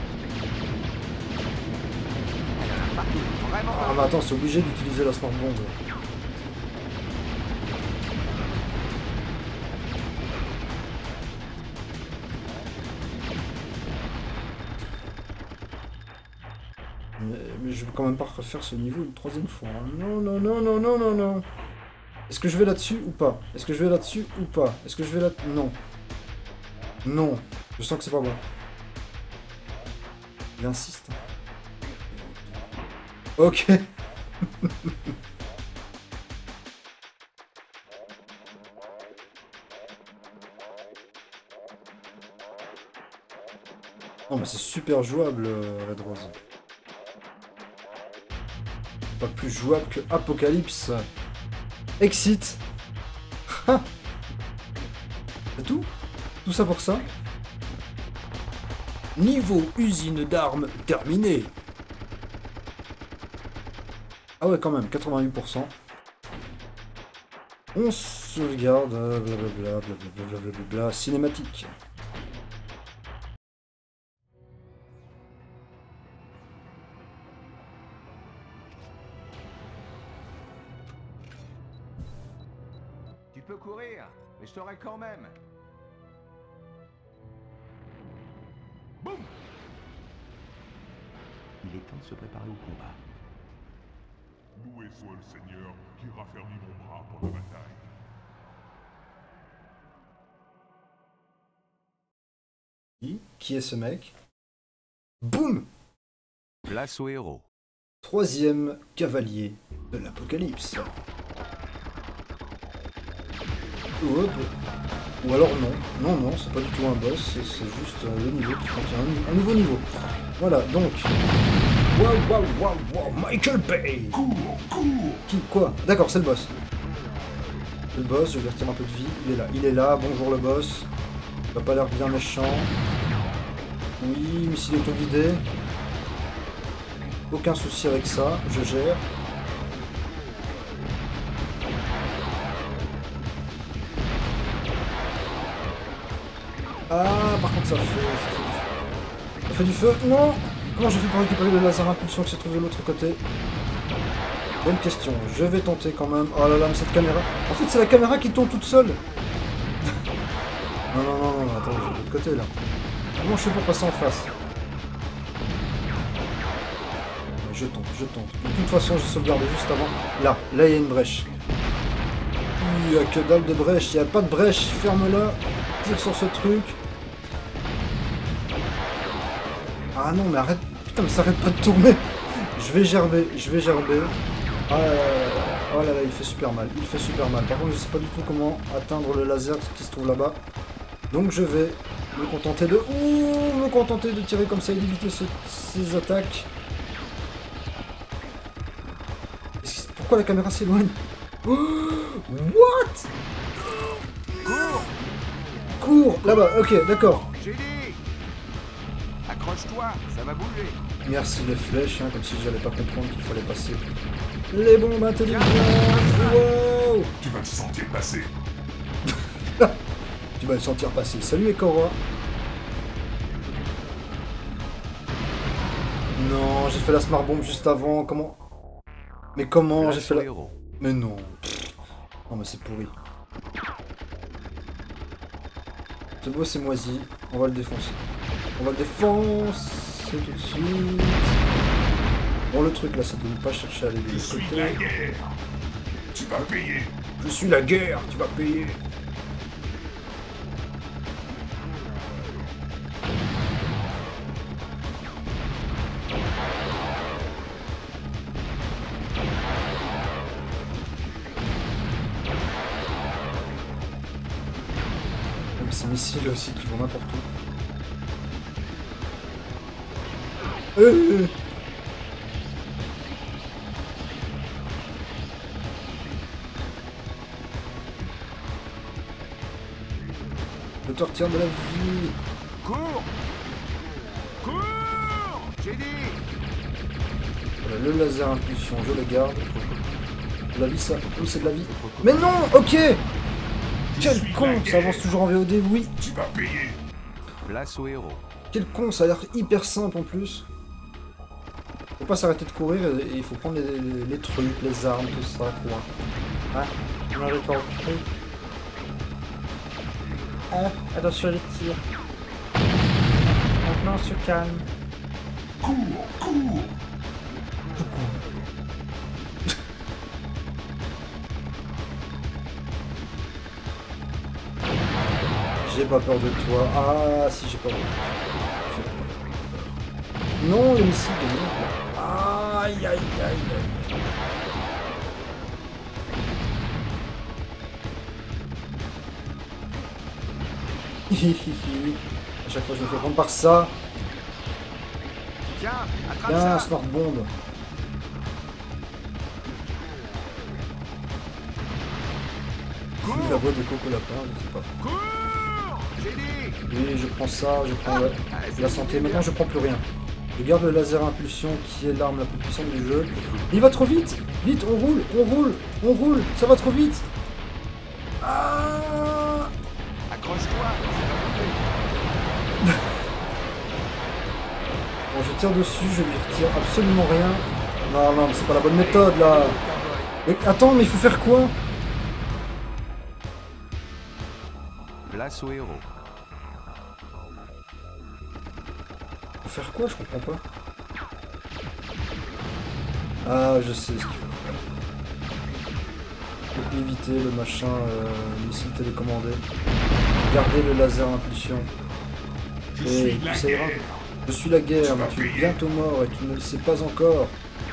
A: Ah mais attends, c'est obligé d'utiliser la smart bomb. Mais je veux quand même pas refaire ce niveau une troisième fois. Hein. Non, non, non, non, non, non, non. Est-ce que je vais là-dessus ou pas? Est-ce que je vais là-dessus ou pas? Est-ce que je vais là... Non. Non. Je sens que c'est pas bon. Il insiste. Ok. Non mais c'est super jouable, Red Rose. Pas plus jouable que Apocalypse. Exit. Ah. C'est tout? Tout ça pour ça? Niveau usine d'armes terminé. Ah ouais, quand même, 88%. On sauvegarde, blablabla, blablabla, blablabla, cinématique.
D: Tu peux courir, mais je t'aurai quand même. Boum! Il est temps de se préparer au combat.
E: Loué soit le Seigneur qui raffermit mon bras pour la bataille.
A: Qui est ce mec? Boum!
D: Place au héros.
A: Troisième cavalier de l'Apocalypse. Hop. Ou alors non. Non, non, c'est pas du tout un boss, c'est juste le niveau qui contient un nouveau niveau. Voilà, donc... Waouh, waouh, waouh, waouh, Michael Bay! Qui? Quoi? D'accord, c'est le boss. Le boss, je vais retirer un peu de vie. Il est là, bonjour le boss. Il n'a pas l'air bien méchant. Oui, missile auto-guidé. Aucun souci avec ça, je gère. Ah, par contre ça fait du feu. Non! Comment je fais pour récupérer le laser impulsion qui se trouve de l'autre côté? Bonne question, je vais tenter quand même. Oh là là, mais cette caméra... En fait, c'est la caméra qui tourne toute seule. Non, non, non, non, attends, je vais de l'autre côté là. Comment je fais pour passer en face? Je tente, je tente. De toute façon, j'ai sauvegardé juste avant. Là, il y a une brèche. Il n'y a que dalle de brèche, il n'y a pas de brèche. Ferme-la, tire sur ce truc. Ah non, mais arrête. Putain, mais ça arrête pas de tourner. Je vais gerber, je vais gerber. Ah Oh là là, il fait super mal. Il fait super mal. Par contre, je sais pas du tout comment atteindre le laser qui se trouve là-bas. Donc je vais me contenter de... Ouh, me contenter de tirer comme ça et d'éviter ces attaques. Pourquoi la caméra s'éloigne? Oh, what? Cours là-bas, ok, d'accord.
D: J'ai dit. Accroche-toi, ça va bouger.
A: Merci les flèches, hein, comme si j'allais pas comprendre qu'il fallait passer. Les bombes intelligentes. Wow.
F: Tu vas te sentir passer.
A: Tu vas le sentir passer. Salut Ekora. Non, j'ai fait la smart bomb juste avant. Comment? Mais comment j'ai fait la...
D: Héros.
A: Mais non. Non mais c'est pourri. C'est beau, c'est moisi. On va le défoncer. On va le défoncer tout de suite. Bon, le truc là, c'est de ne pas chercher à aller de
F: Je
A: l'autre
F: suis
A: côté.
F: la guerre. Tu vas payer.
A: Je suis la guerre, tu vas payer. Même ces missiles aussi qui vont n'importe où. Je te retire de la vie.
D: Cours. Cours. J'ai dit.
A: Voilà, le laser impulsion, je le garde. De la vie, ça. Oui, c'est de la vie. Mais non, ok. Quel con, ça avance toujours en VOD, oui.
F: Tu vas payer.
D: Place au héros.
A: Quel con, ça a l'air hyper simple en plus. Faut pas s'arrêter de courir et il faut prendre les trucs, les armes, tout ça, quoi. Hein? On n'avait pas compris. Ah, attention les tirs. Maintenant on se calme.
F: Cours, cours.
A: J'ai pas peur de toi. Ah, si j'ai peur de toi. Non, le missile de merde. Aïe, aïe, aïe, aïe. À chaque fois je me fais prendre par ça.
D: Tiens, attrape
A: Bien,
D: ça.
A: smart bomb. La voix de Coco Lapin, je sais pas.
D: Cours. J'ai dit.
A: Oui, je prends ça, je prends la santé. Maintenant, je prends plus rien. Je garde le laser impulsion qui est l'arme la plus puissante du jeu. Il va trop vite. Vite, on roule, on roule, on roule. Ça va trop vite. Ah.
D: Accroche-toi.
A: Bon, je tire dessus, je lui retire absolument rien. Non, non, mais c'est pas la bonne méthode, là. Mais attends, mais il faut faire quoi?
D: Place au héros.
A: Faut faire quoi? Je comprends pas. Ah, je sais ce qu'il faut faire. Faut éviter le machin missile télécommandé. Garder le laser impulsion. Et
F: suis la
A: ça ira.
F: guerre.
A: Je suis la guerre,
F: Tu
A: mais
F: vas
A: tu es
F: payer.
A: bientôt mort et tu ne le sais pas encore.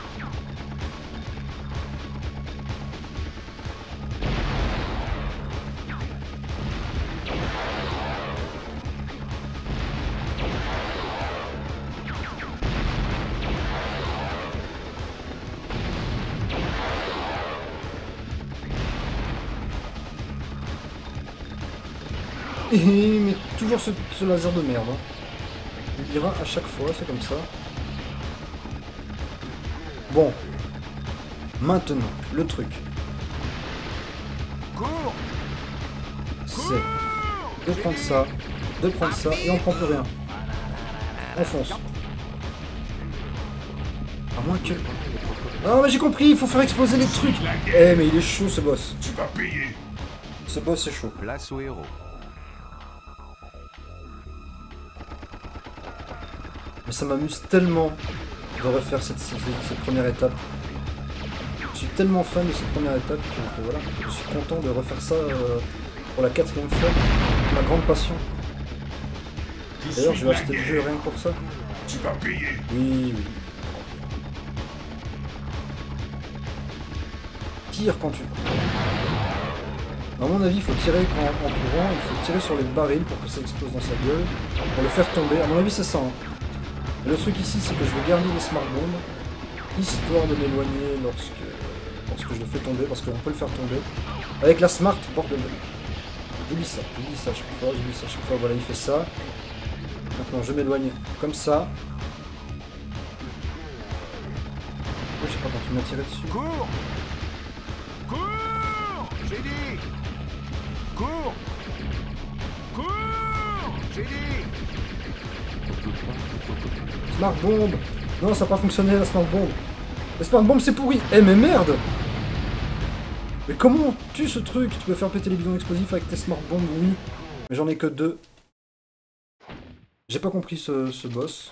A: Mais toujours ce laser de merde. Hein. Il dira à chaque fois, c'est comme ça. Bon. Maintenant, le truc,
D: Cours.
A: c'est de prendre ça, et on prend plus rien. On fonce. À moins que... Ah mais j'ai compris, il faut faire exploser les trucs. Eh mais il est chaud ce boss.
F: Tu vas payer.
A: Ce boss est chaud.
D: Place au héros.
A: Mais ça m'amuse tellement de refaire cette première étape. Je suis tellement fan de cette première étape que voilà, je suis content de refaire ça pour la 4e fois. Ma grande passion. D'ailleurs, je vais acheter le jeu rien que pour ça.
F: Tu vas payer.
A: Oui, oui. tire quand tu cours. À mon avis, il faut tirer en courant, il faut tirer sur les barils pour que ça explose dans sa gueule, pour le faire tomber. À mon avis, c'est ça. Hein. Et le truc ici, c'est que je vais garder les smart bombs, histoire de m'éloigner lorsque je le fais tomber, parce qu'on peut le faire tomber. Avec la smart, bordel. J'oublie ça à chaque fois, voilà, il fait ça. Maintenant, je m'éloigne comme ça. Je sais pas quand tu m'as tiré dessus.
E: Cours! Cours! J'ai dit! Cours! Cours! J'ai dit!
A: Smart bomb! Non, ça n'a pas fonctionné la smart bomb. La smart bomb, c'est pourri! Eh, mais merde! Mais comment on tue ce truc? Tu peux faire péter les bidons explosifs avec tes smart bombs, oui. Mais j'en ai que 2. J'ai pas compris ce boss.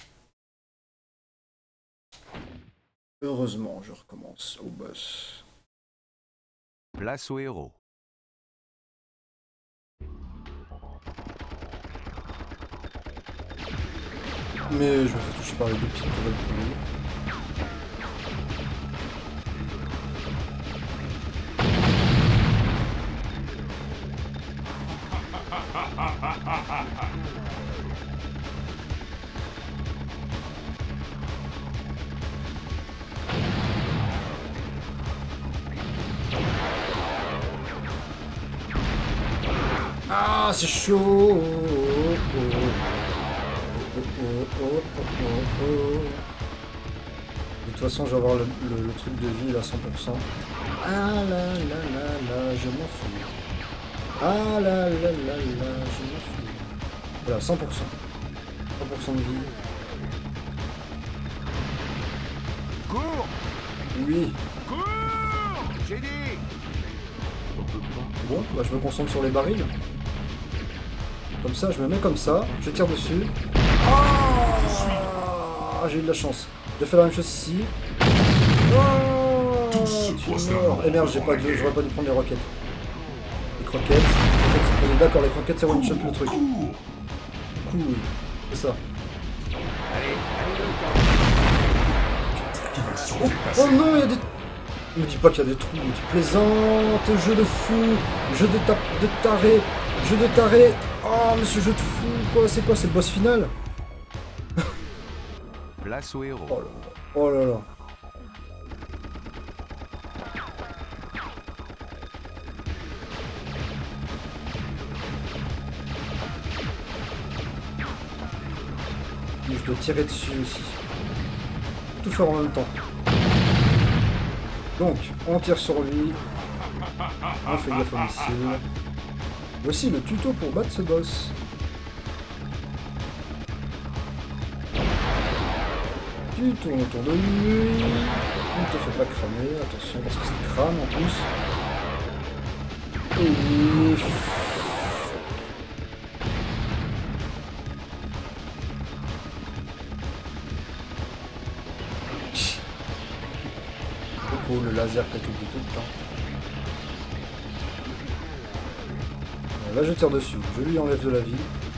A: Heureusement, je recommence au boss.
D: Place au héros.
A: Mais je me fais toucher par les 2 petites tourelles pourries. Ah, c'est chaud. De toute façon, je vais avoir le truc de vie là, 100%. Ah là là là là, je m'en fous. Ah là là là là, je m'en fous. Voilà, 100%. 100% de vie.
E: Cours!
A: Oui.
E: Cours! J'ai dit!
A: Bon, bah je me concentre sur les barils. Comme ça, je me mets comme ça, je tire dessus. Ah, j'ai eu de la chance. Je fais la même chose ici. Oh, tu es mort. Et merde, j'aurais pas dû prendre les roquettes. Les croquettes. D'accord, les croquettes, c'est one shot le truc. Cool. C'est ça. Oh non, il y a des... Me dis pas qu'il y a des trous, tu plaisantes, jeu de fou, jeu de taré, jeu de taré. Oh, monsieur jeu de fou, quoi, c'est quoi, c'est le boss final?
D: Place au héros.
A: Oh là là. Oh là là. Mais je dois tirer dessus aussi. Tout faire en même temps. Donc, on tire sur lui. On fait gaffe au missile. Voici le tuto pour battre ce boss. Tu tournes autour de lui. Tu ne te fais pas cramer. Attention, parce que c'est crame en plus. Et... le laser qui a tout le temps. Là je tire dessus, je lui enlève de la vie.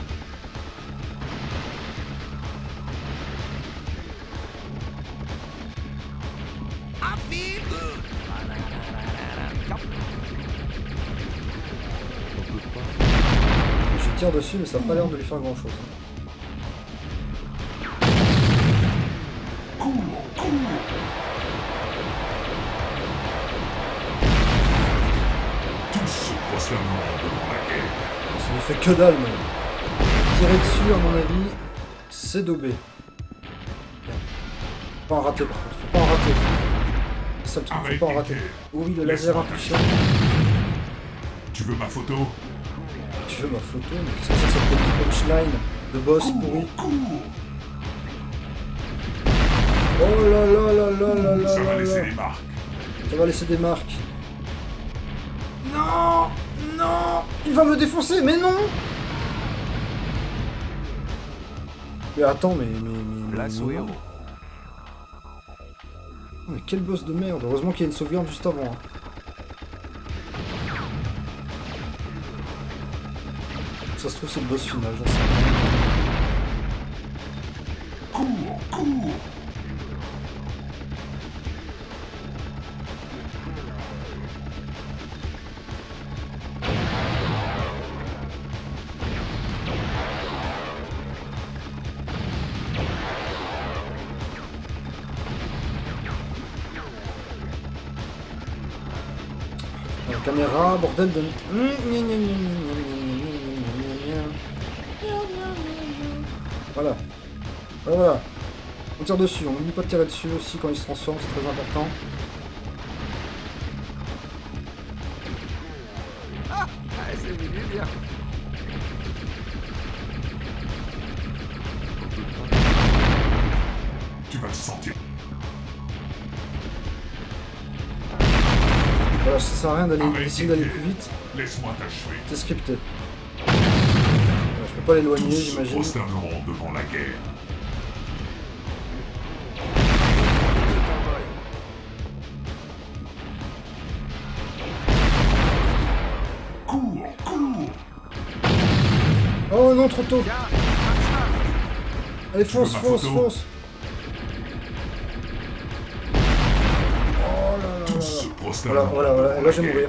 A: Je tire dessus mais ça n'a pas l'air de lui faire grand chose.
F: Ça
A: ne fait que dalle même. Tirer dessus à mon avis, c'est daubé. Faut pas en rater par contre, faut pas en rater. C'est ça le truc, faut pas en rater. Oui, le laser impulsion.
F: Tu veux ma photo?
A: Tu veux ma photo? Mais qu'est-ce que c'est que cette petite punchline de boss pourri? Oh là là là là là là.
F: Ça va laisser des marques.
A: Ça va laisser des marques. Non! Non! Il va me défoncer, mais non! Mais attends, mais
D: Place au héros.
A: Mais quel boss de merde! Heureusement qu'il y a une sauvegarde juste avant. Hein. Ça se trouve c'est le boss final, j'en sais pas.
F: Cours, cours!
A: caméra, bordel de... Voilà. Voilà. On tire dessus, on n'oublie pas de tirer dessus aussi quand il se transforme, c'est très important.
D: Ah, c'est venu bien.
F: Tu vas te sentir.
A: Voilà, ça sert à rien d'essayer d'aller plus vite.
F: Laisse-moi t'achever.
A: C'est scripté. Voilà, je peux pas l'éloigner,
F: Tous se
A: j'imagine.
F: prosterneront devant la guerre. Cours, cours.
A: Oh non, trop tôt. Allez, fonce,
F: ma
A: fonce,
F: photo
A: fonce. Oh là là là
F: Tous
A: là.
F: se
A: Voilà,
F: prosterneront
A: voilà, voilà.
F: devant
A: Là,
F: la
A: je vais
F: guerre.
A: mourir.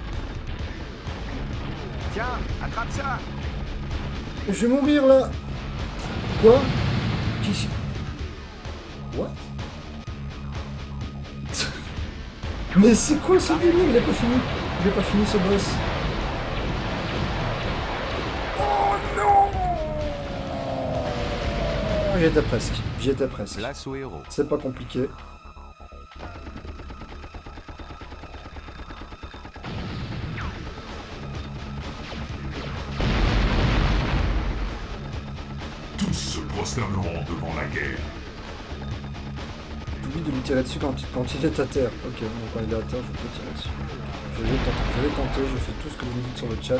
D: Tiens, attrape ça.
A: Je vais mourir là. Quoi? Qui... What? Mais c'est quoi ce délire? Il est pas fini. Il est pas fini ce boss. Oh non! J'y étais presque. J'y étais presque.
D: Place au héros.
A: C'est pas compliqué.
F: Tous se prosterneront devant la guerre.
A: J'oublie de lui tirer dessus quand il est à terre. Ok, donc quand il est à terre, je peux tirer dessus. Je vais tenter, je fais tout ce que vous me dites sur le chat.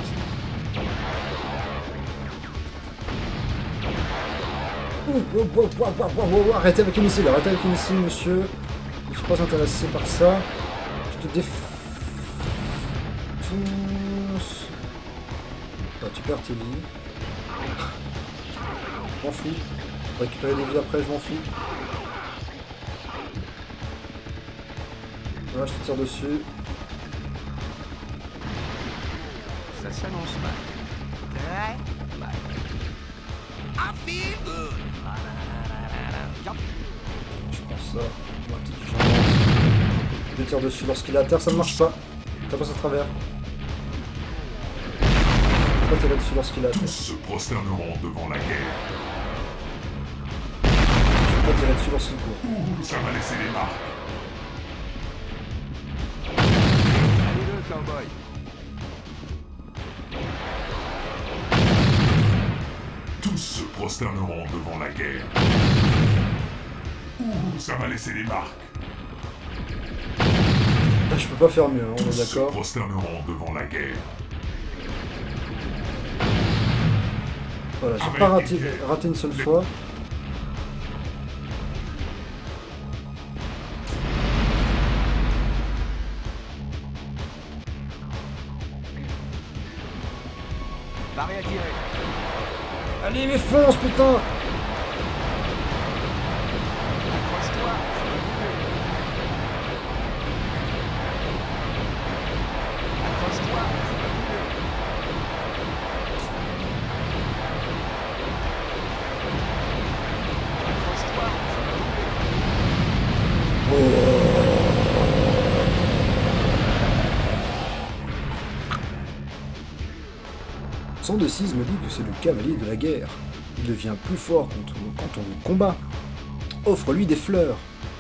A: Arrêtez avec les missiles, monsieur. Je ne suis pas intéressé par ça. Je te défonce. Bah, tu perds tes vies. Je m'en fous. Récupérer des vies après, je m'en fous. Voilà, je te tire dessus.
D: Ça s'annonce mal. Très mal. I feel good.
A: Je prends ça. Ma petite urgence. Je tire dessus lorsqu'il est à terre, ça ne marche pas. Ça passe à travers. Je peux pas tirer dessus lorsqu'il est à
F: Tous
A: terre.
F: se prosterneront devant la guerre.
A: Je peux pas tirer dessus lorsqu'il court.
F: Ça va laisser des marques.
D: Allez-le, cowboy.
F: Tous se prosterneront devant la guerre. Ça va laisser des marques.
A: Là, je peux pas faire mieux, hein, on
F: Tous
A: est
F: se
A: d'accord.
F: prosterneront devant la guerre.
A: Voilà, j'ai pas raté une seule fois.
D: Barré à tirer.
A: Allez, mais fonce, putain!
D: Accroche-toi. Accroche-toi. Accroche-toi.
A: Son de 6 me dit que c'est le cavalier de la guerre. Il devient plus fort quand on le combat. Offre-lui des fleurs.